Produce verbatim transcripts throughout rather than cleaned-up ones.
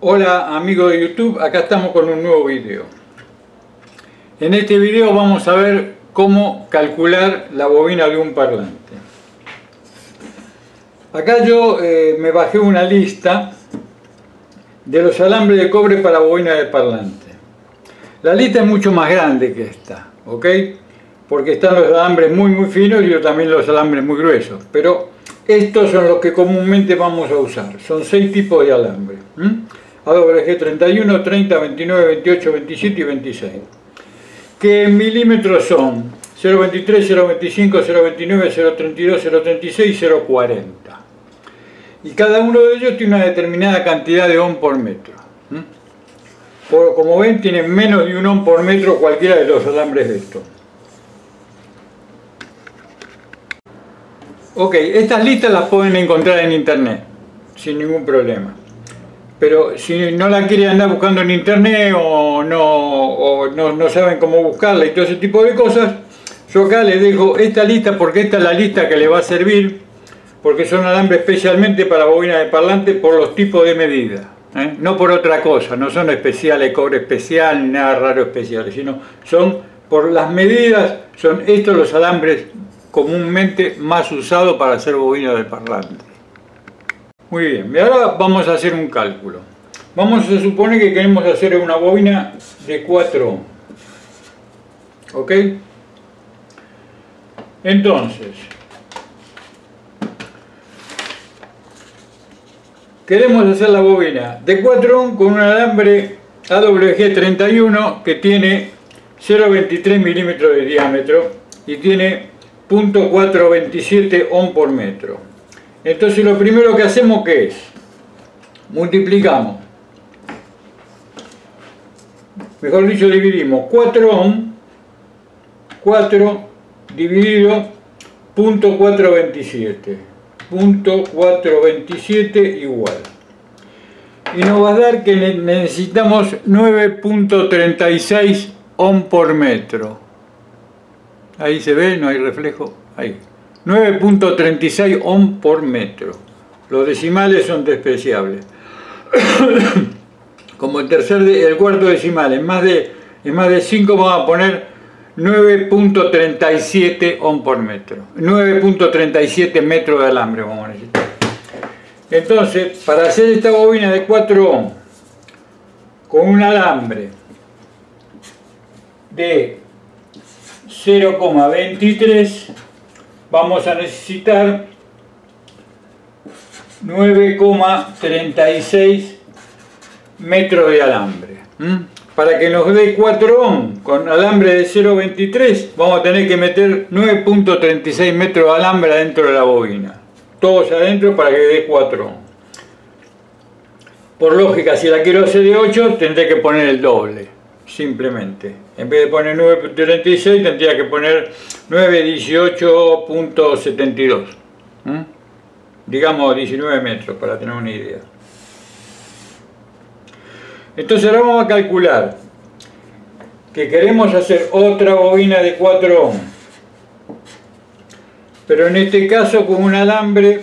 Hola amigos de YouTube, acá estamos con un nuevo video. En este video vamos a ver cómo calcular la bobina de un parlante. Acá yo eh, me bajé una lista de los alambres de cobre para bobina de parlante. La lista es mucho más grande que esta, ¿ok? Porque están los alambres muy muy finos y yo también los alambres muy gruesos, pero estos son los que comúnmente vamos a usar. Son seis tipos de alambre. ¿Mm? A W G treinta y uno, treinta, veintinueve, veintiocho, veintisiete y veintiséis. Que en milímetros son cero punto veintitrés, cero punto veinticinco, cero punto veintinueve, cero punto treinta y dos, cero punto treinta y seis y cero punto cuarenta. Y cada uno de ellos tiene una determinada cantidad de ohm por metro. ¿Mm? Por, como ven, tienen menos de un ohm por metro cualquiera de los alambres de estos. Ok, estas listas las pueden encontrar en internet, sin ningún problema. Pero si no la quieren andar buscando en internet o, no, o no, no saben cómo buscarla y todo ese tipo de cosas, yo acá les dejo esta lista porque esta es la lista que les va a servir, porque son alambres especialmente para bobina de parlante por los tipos de medida, ¿eh? No por otra cosa, no son especiales, cobre especial ni nada raro especial, sino son por las medidas, son estos los alambres comúnmente más usados para hacer bobina de parlante. Muy bien, y ahora vamos a hacer un cálculo. Vamos a suponer que queremos hacer una bobina de cuatro ohm. ¿Ok? Entonces, queremos hacer la bobina de cuatro ohm con un alambre A W G treinta y uno que tiene cero punto veintitrés milímetros de diámetro y tiene cero punto cuatrocientos veintisiete ohm por metro. Entonces lo primero que hacemos, ¿qué es? Multiplicamos, mejor dicho dividimos cuatro ohm, cuatro dividido cero punto cuatrocientos veintisiete, punto cuatrocientos veintisiete igual. Y nos va a dar que necesitamos nueve punto treinta y seis ohm por metro. Ahí se ve, no hay reflejo, ahí. nueve punto treinta y seis ohm por metro. Los decimales son despreciables. Como el tercer, de, el cuarto decimal es más de, es más de cinco, vamos a poner nueve punto treinta y siete ohm por metro. nueve punto treinta y siete metros de alambre vamos a necesitar. Entonces, para hacer esta bobina de cuatro ohm con un alambre de cero coma veintitrés, vamos a necesitar nueve coma treinta y seis metros de alambre. ¿Mm? Para que nos dé cuatro ohm con alambre de cero punto veintitrés, vamos a tener que meter nueve punto treinta y seis metros de alambre adentro de la bobina. Todos adentro para que dé cuatro ohm. Por lógica, si la quiero hacer de ocho, tendré que poner el doble. Simplemente, en vez de poner nueve punto treinta y seis tendría que poner nueve punto dieciocho punto setenta y dos, ¿Mm? digamos diecinueve metros para tener una idea. Entonces ahora vamos a calcular que queremos hacer otra bobina de cuatro ohm, pero en este caso con un alambre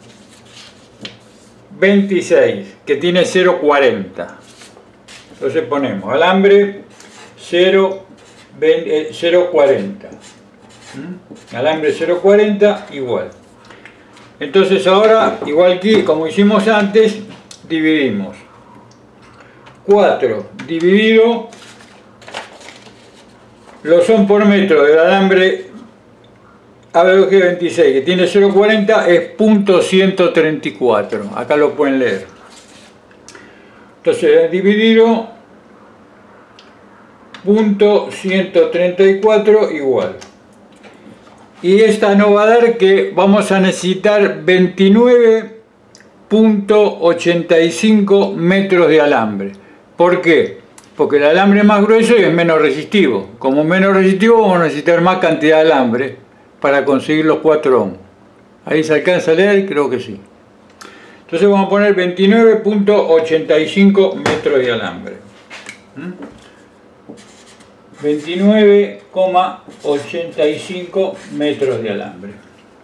veintiséis que tiene cero punto cuarenta. Entonces ponemos alambre cero punto cuarenta. ¿Mm? Alambre cero punto cuarenta igual. Entonces ahora, igual que como hicimos antes, dividimos cuatro dividido los ohm por metro del alambre A W G veintiséis que tiene cero punto cuarenta es punto ciento treinta y cuatro. Acá lo pueden leer. Entonces, dividido punto ciento treinta y cuatro igual. Y esta nos va a dar que vamos a necesitar veintinueve punto ochenta y cinco metros de alambre. ¿Por qué? Porque el alambre es más grueso y es menos resistivo. Como menos resistivo vamos a necesitar más cantidad de alambre para conseguir los cuatro ohm. ¿Ahí se alcanza a leer? Creo que sí. Entonces vamos a poner veintinueve punto ochenta y cinco metros de alambre. ¿Mm? veintinueve coma ochenta y cinco metros de alambre.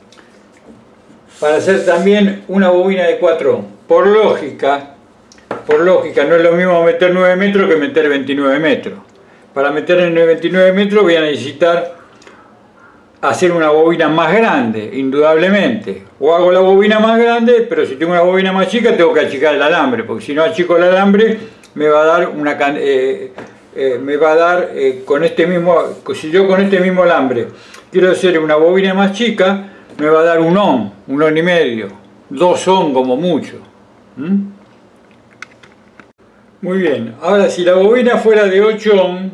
Para hacer también una bobina de cuatro ohm. Por lógica, por lógica, no es lo mismo meter nueve metros que meter veintinueve metros. Para meter en veintinueve metros voy a necesitar hacer una bobina más grande, indudablemente. O hago la bobina más grande, pero si tengo una bobina más chica tengo que achicar el alambre, porque si no achico el alambre me va a dar una eh, eh, me va a dar eh, con este mismo, si yo con este mismo alambre quiero hacer una bobina más chica, me va a dar un ohm, un ohm y medio, dos ohm como mucho. ¿Mm? Muy bien, ahora si la bobina fuera de ocho ohm,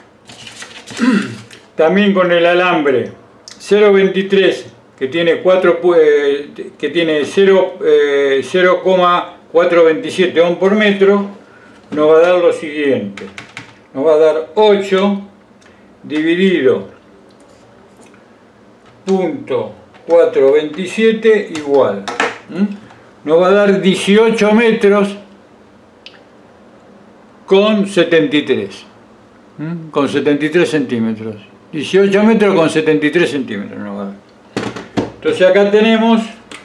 también con el alambre cero coma veintitrés que tiene, cuatro, eh, que tiene cero coma cuatrocientos veintisiete ohm por metro, nos va a dar lo siguiente, nos va a dar ocho dividido punto cuatrocientos veintisiete igual, ¿Mm? nos va a dar dieciocho metros con setenta y tres, ¿Mm? con setenta y tres centímetros, dieciocho metros con setenta y tres centímetros nos va a dar. Entonces acá tenemos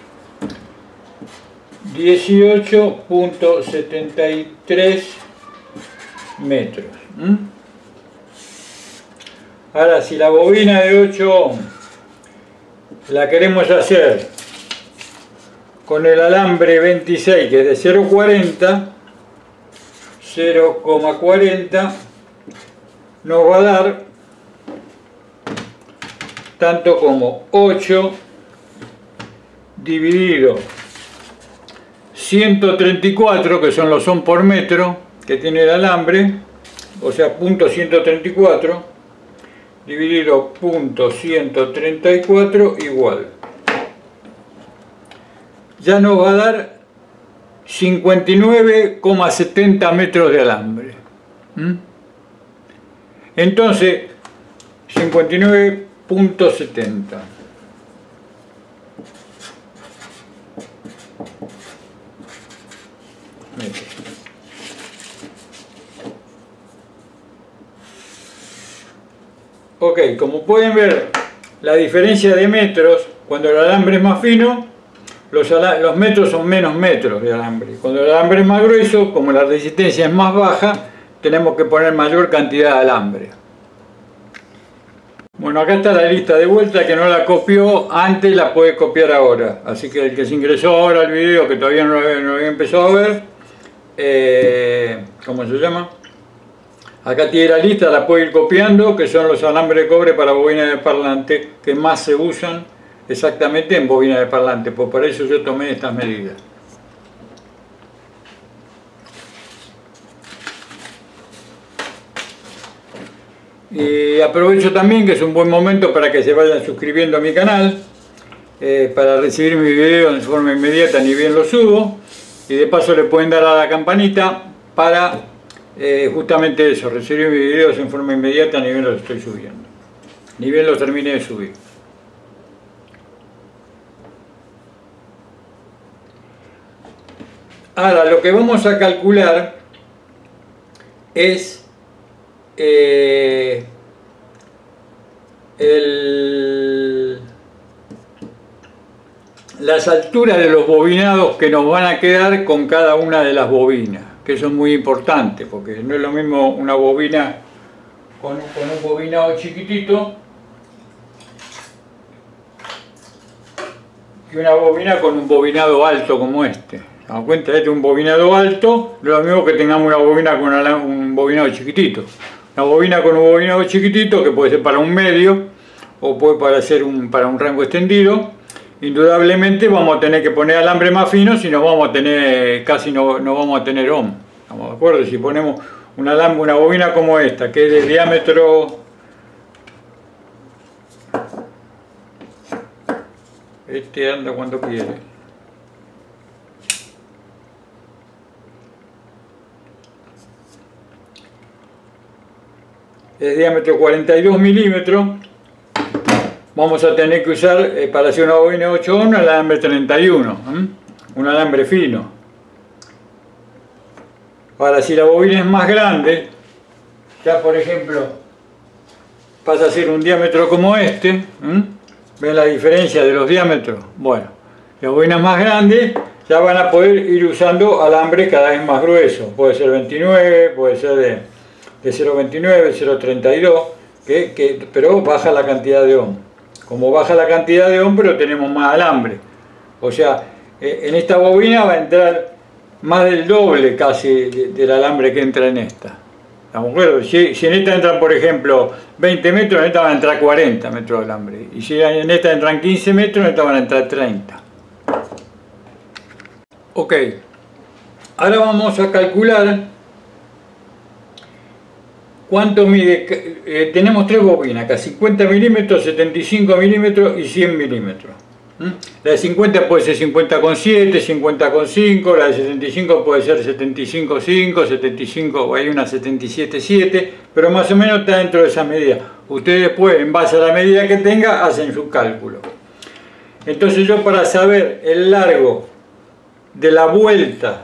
dieciocho punto setenta y tres metros. ¿Mm? Ahora, si la bobina de ocho ohm la queremos hacer con el alambre veintiséis, que es de cero coma cuarenta, cero coma cuarenta nos va a dar tanto como ocho dividido ciento treinta y cuatro, que son los ohm por metro que tiene el alambre, o sea, punto ciento treinta y cuatro, dividido punto ciento treinta y cuatro igual. Ya nos va a dar cincuenta y nueve coma setenta metros de alambre. ¿Mm? Entonces, cincuenta y nueve punto setenta. Metros. Ok, como pueden ver, la diferencia de metros, cuando el alambre es más fino, los, los metros son menos metros de alambre. Cuando el alambre es más grueso, como la resistencia es más baja, tenemos que poner mayor cantidad de alambre. Bueno, acá está la lista de vuelta, que no la copió antes, la puede copiar ahora. Así que el que se ingresó ahora al video, que todavía no lo había, no lo había empezado a ver, eh, ¿cómo se llama? Acá tiene la lista, la puede ir copiando, que son los alambres de cobre para bobinas de parlante que más se usan exactamente en bobinas de parlante, pues por eso yo tomé estas medidas. Y aprovecho también que es un buen momento para que se vayan suscribiendo a mi canal, eh, para recibir mis videos de forma inmediata ni bien los subo, y de paso le pueden dar a la campanita para eh, justamente eso, recibir mis videos en forma inmediata ni bien los estoy subiendo, ni bien los termine de subir. Ahora, lo que vamos a calcular es Eh, el, las alturas de los bobinados que nos van a quedar con cada una de las bobinas, que eso es muy importante, porque no es lo mismo una bobina con, con un bobinado chiquitito que una bobina con un bobinado alto como este. ¿Se dan cuenta? Este es un bobinado alto, no es lo mismo que tengamos una bobina con una, un bobinado chiquitito. Una bobina con un bobinado chiquitito, que puede ser para un medio o puede para ser un, para un rango extendido, indudablemente vamos a tener que poner alambre más fino, si no vamos a tener, casi no, no vamos a tener ohm. ¿Estamos de acuerdo? Si ponemos un alambre, una bobina como esta, que es de diámetro, este anda cuando quiere. De diámetro cuarenta y dos milímetros, vamos a tener que usar eh, para hacer una bobina de ocho ohm el alambre treinta y uno, ¿eh? Un alambre fino. Ahora, si la bobina es más grande, ya por ejemplo pasa a ser un diámetro como este, ¿eh? ¿Ven la diferencia de los diámetros? Bueno, la bobina es más grande, ya van a poder ir usando alambre cada vez más grueso. Puede ser veintinueve, puede ser de, de cero coma veintinueve, cero coma treinta y dos, que, que, pero baja la cantidad de ohm. Como baja la cantidad de ohm, pero tenemos más alambre. O sea, en esta bobina va a entrar más del doble casi del alambre que entra en esta. ¿Estamos de acuerdo? Si, si en esta entran, por ejemplo, veinte metros, en esta van a entrar cuarenta metros de alambre. Y si en esta entran quince metros, en esta van a entrar treinta. Ok. Ahora vamos a calcular cuánto mide. Eh, tenemos tres bobinas acá, cincuenta milímetros, setenta y cinco milímetros y cien milímetros. La de cincuenta puede ser cincuenta coma siete, cincuenta coma cinco, la de setenta y cinco puede ser setenta y cinco coma cinco, setenta y cinco, o hay una setenta y siete coma siete, pero más o menos está dentro de esa medida. Ustedes después, en base a la medida que tenga, hacen su cálculo. Entonces yo, para saber el largo de la vuelta,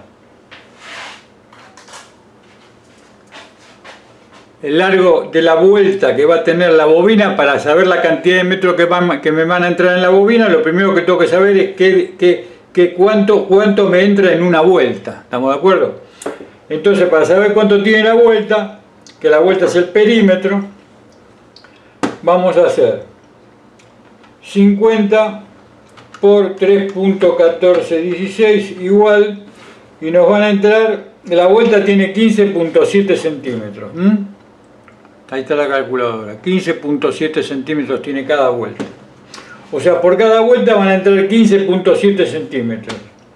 el largo de la vuelta que va a tener la bobina, para saber la cantidad de metros que, van, que me van a entrar en la bobina, lo primero que tengo que saber es que, que, que cuánto, cuánto me entra en una vuelta. ¿Estamos de acuerdo? Entonces, para saber cuánto tiene la vuelta, que la vuelta es el perímetro, vamos a hacer cincuenta por tres punto catorce dieciséis igual, y nos van a entrar, la vuelta tiene quince punto siete centímetros. ¿Mm? Ahí está la calculadora, quince punto siete centímetros tiene cada vuelta. O sea, por cada vuelta van a entrar quince punto siete centímetros.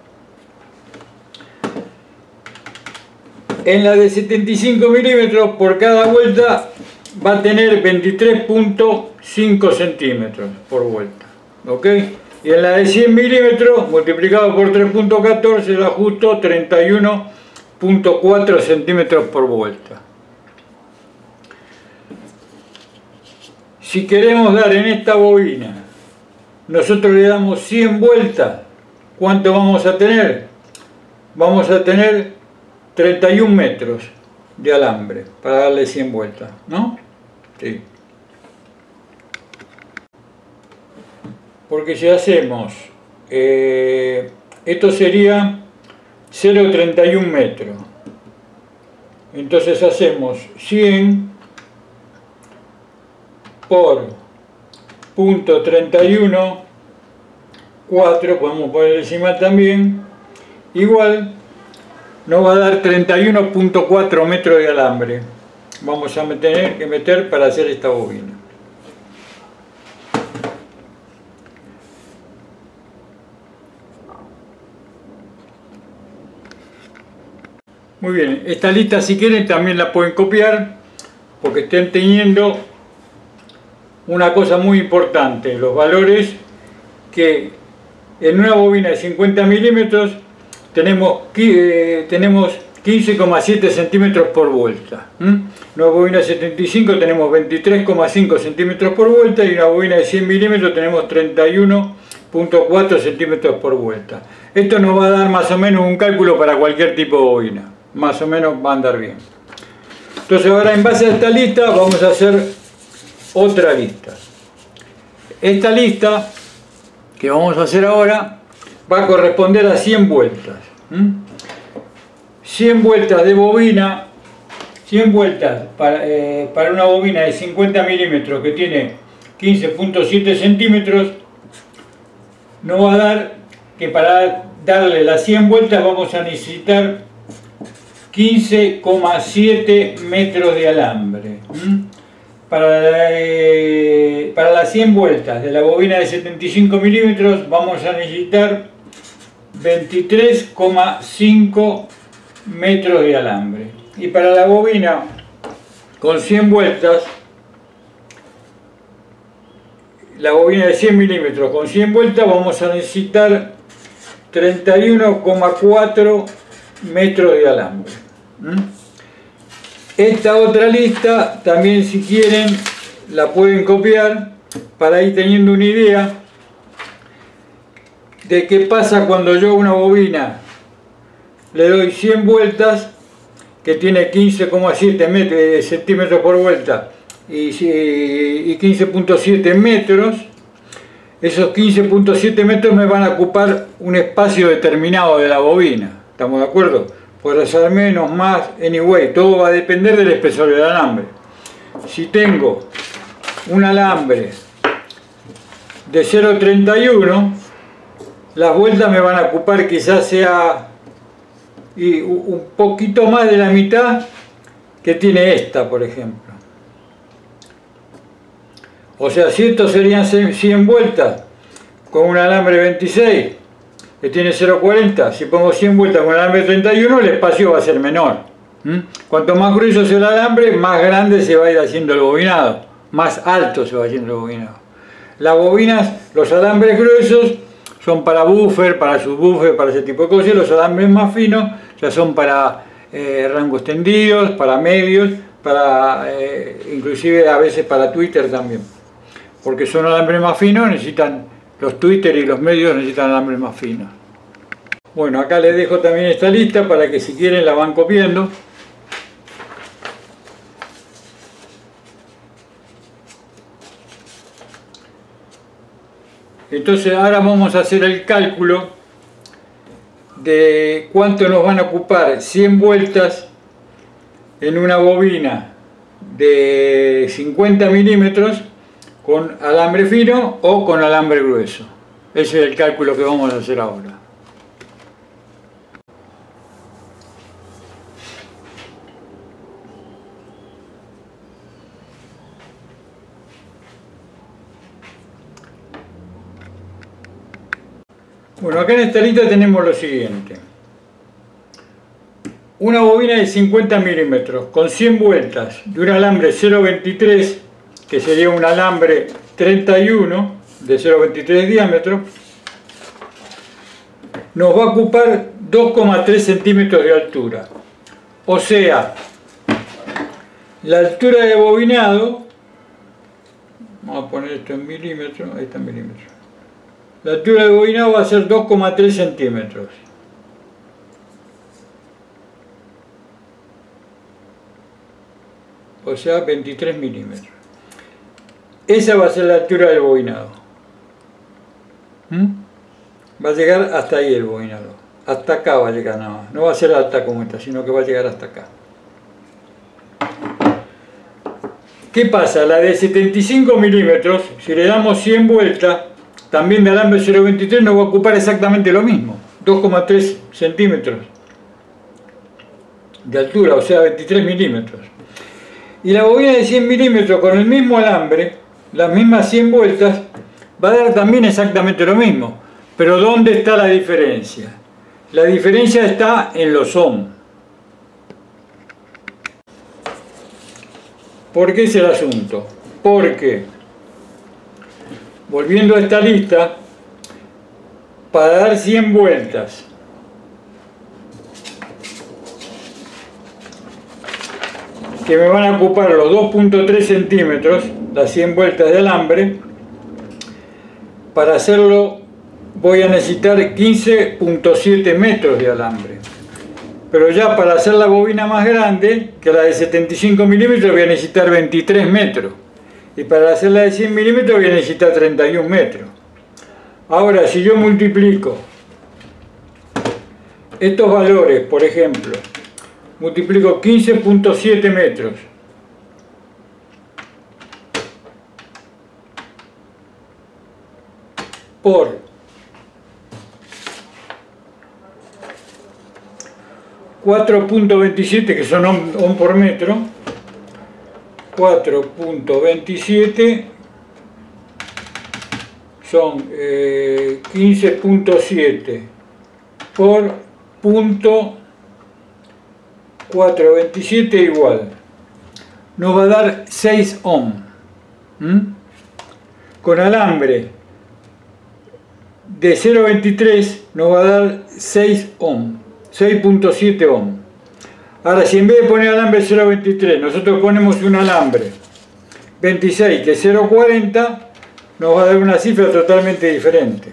En la de setenta y cinco milímetros, por cada vuelta va a tener veintitrés punto cinco centímetros por vuelta. ¿Ok? Y en la de cien milímetros, multiplicado por tres punto catorce, da justo treinta y uno punto cuatro centímetros por vuelta. Si queremos dar en esta bobina, nosotros le damos cien vueltas, ¿cuánto vamos a tener? Vamos a tener treinta y un metros de alambre para darle cien vueltas, ¿no? Sí. Porque si hacemos, eh, esto sería cero coma treinta y un metros. Entonces hacemos cien por punto treinta y uno, cuatro, podemos poner decimal también, igual nos va a dar treinta y uno punto cuatro metros de alambre. Vamos a tener que meter para hacer esta bobina. Muy bien, esta lista, si quieren, también la pueden copiar, porque estén teniendo una cosa muy importante, los valores que en una bobina de cincuenta milímetros tenemos, eh, tenemos quince coma siete centímetros por vuelta. ¿Mm? Una bobina de setenta y cinco tenemos veintitrés coma cinco centímetros por vuelta, y una bobina de cien milímetros tenemos treinta y uno punto cuatro centímetros por vuelta. Esto nos va a dar más o menos un cálculo para cualquier tipo de bobina. Más o menos va a andar bien. Entonces ahora, en base a esta lista, vamos a hacer otra lista. Esta lista que vamos a hacer ahora va a corresponder a cien vueltas. ¿Mm? cien vueltas de bobina, cien vueltas para, eh, para una bobina de cincuenta milímetros que tiene quince punto siete centímetros, nos va a dar que para darle las cien vueltas vamos a necesitar quince coma siete metros de alambre. ¿Mm? Para, eh, para las cien vueltas de la bobina de setenta y cinco milímetros vamos a necesitar veintitrés coma cinco metros de alambre. Y para la bobina con cien vueltas, la bobina de cien milímetros con cien vueltas, vamos a necesitar treinta y uno coma cuatro metros de alambre. ¿Mm? Esta otra lista también, si quieren, la pueden copiar para ir teniendo una idea de qué pasa cuando yo a una bobina le doy cien vueltas, que tiene quince coma siete centímetros por vuelta y quince punto siete metros. esos quince punto siete metros me van a ocupar un espacio determinado de la bobina. ¿Estamos de acuerdo? Puede ser menos, más, anyway, todo va a depender del espesor del alambre. Si tengo un alambre de cero punto treinta y uno, las vueltas me van a ocupar quizás sea y un poquito más de la mitad que tiene esta, por ejemplo. O sea, si estos serían cien vueltas con un alambre veintiséis que tiene cero punto cuarenta, si pongo cien vueltas con un alambre treinta y uno, el espacio va a ser menor. ¿Mm? Cuanto más grueso sea el alambre, más grande se va a ir haciendo el bobinado, más alto se va haciendo el bobinado. Las bobinas, los alambres gruesos son para buffer, para subwoofer, para ese tipo de cosas, y los alambres más finos ya son para eh, rangos tendidos, para medios, para eh, inclusive a veces para Twitter también. Porque son alambres más finos, necesitan, los Twitter y los medios necesitan alambres más finos. Bueno, acá les dejo también esta lista para que si quieren la van copiando. Entonces ahora vamos a hacer el cálculo de cuánto nos van a ocupar cien vueltas en una bobina de cincuenta milímetros con alambre fino o con alambre grueso. Ese es el cálculo que vamos a hacer ahora. Bueno, acá en esta lista tenemos lo siguiente. Una bobina de cincuenta milímetros con cien vueltas de un alambre cero punto veintitrés, que sería un alambre treinta y uno de cero punto veintitrés de diámetro, nos va a ocupar dos coma tres centímetros de altura. O sea, la altura de bobinado, vamos a poner esto en milímetros, ahí está en milímetros. La altura de bobinado va a ser dos coma tres centímetros. O sea, veintitrés milímetros. Esa va a ser la altura del bobinado. ¿Mm? Va a llegar hasta ahí el bobinado. Hasta acá va a llegar nada más. No va a ser alta como esta, sino que va a llegar hasta acá. ¿Qué pasa? La de setenta y cinco milímetros, si le damos cien vueltas, también de alambre cero punto veintitrés, nos va a ocupar exactamente lo mismo. dos coma tres centímetros de altura, o sea, veintitrés milímetros. Y la bobina de cien milímetros con el mismo alambre, las mismas cien vueltas, va a dar también exactamente lo mismo. Pero ¿dónde está la diferencia? La diferencia está en los ohms. ¿Por qué es el asunto? Porque, volviendo a esta lista, para dar cien vueltas que me van a ocupar los dos punto tres centímetros, las cien vueltas de alambre, para hacerlo voy a necesitar quince punto siete metros de alambre. Pero ya para hacer la bobina más grande, que la de setenta y cinco milímetros, voy a necesitar veintitrés metros. Y para hacer la de cien milímetros voy a necesitar treinta y un metros. Ahora, si yo multiplico estos valores, por ejemplo, multiplico quince punto siete metros por cuatro punto veintisiete, que son ohm por metro, cuatro punto veintisiete son eh, quince punto siete por punto cuatrocientos veintisiete igual, nos va a dar seis ohm. ¿Mm? Con alambre de cero punto veintitrés nos va a dar seis ohm, seis punto siete ohm. Ahora, si en vez de poner alambre cero punto veintitrés nosotros ponemos un alambre veintiséis que es cero punto cuarenta, nos va a dar una cifra totalmente diferente.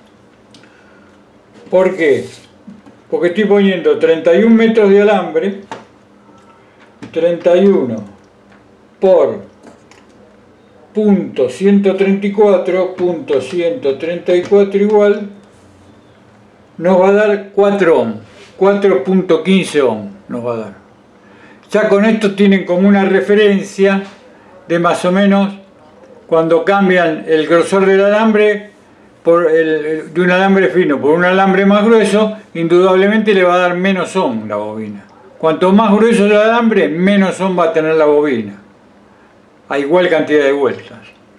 ¿Por qué? Porque estoy poniendo treinta y un metros de alambre, treinta y uno por punto ciento treinta y cuatro punto ciento treinta y cuatro igual nos va a dar cuatro ohms, cuatro punto quince ohms nos va a dar. Ya con esto tienen como una referencia de más o menos cuando cambian el grosor del alambre por el, de un alambre fino por un alambre más grueso, indudablemente le va a dar menos ohm la bobina. Cuanto más grueso el alambre, menos ohm va a tener la bobina, a igual cantidad de vueltas.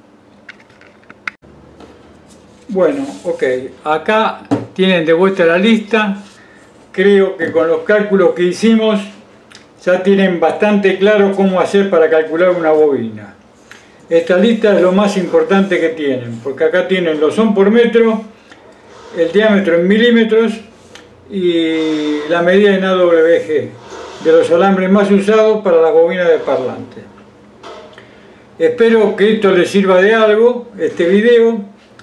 Bueno, ok, acá tienen de vuelta la lista. Creo que con los cálculos que hicimos ya tienen bastante claro cómo hacer para calcular una bobina. Esta lista es lo más importante que tienen, porque acá tienen los ohm por metro, el diámetro en milímetros y la medida en A W G de los alambres más usados para las bobinas de parlante. Espero que esto les sirva de algo, este video,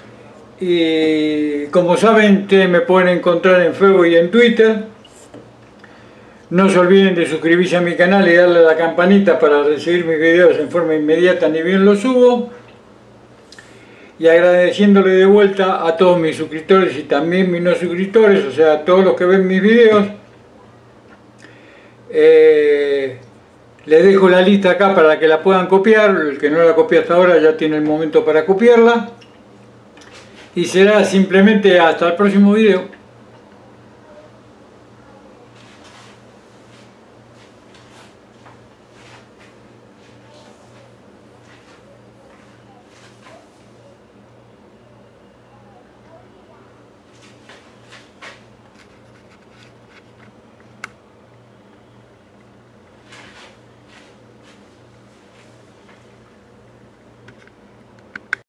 y como saben, ustedes me pueden encontrar en Facebook y en Twitter. No se olviden de suscribirse a mi canal y darle a la campanita para recibir mis videos en forma inmediata ni bien los subo. Y agradeciéndole de vuelta a todos mis suscriptores y también mis no suscriptores, o sea, a todos los que ven mis videos. Eh, les dejo la lista acá para que la puedan copiar. El que no la copió hasta ahora ya tiene el momento para copiarla. Y será simplemente hasta el próximo video.